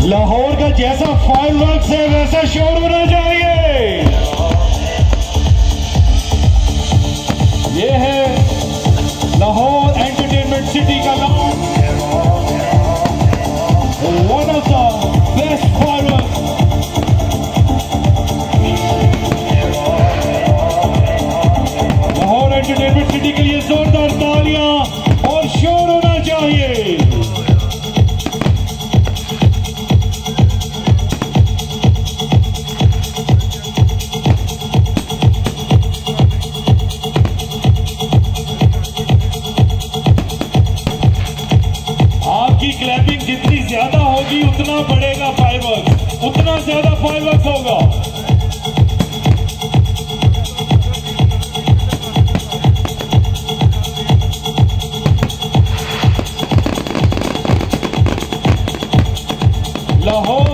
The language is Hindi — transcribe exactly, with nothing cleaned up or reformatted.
लाहौर का जैसा फायरवर्क्स है वैसा शोर होना चाहिए। ये है लाहौर एंटरटेनमेंट सिटी का नाम, one of the best fireworks. Lahore entertainment city के लिए जोरदार तालियां और शोर होना चाहिए। आपकी क्लैपिंग जितनी ज्यादा होगी उतना बढ़ेगा फायरवर्क्स, उतना ज्यादा फायरवर्क्स होगा। लाहौर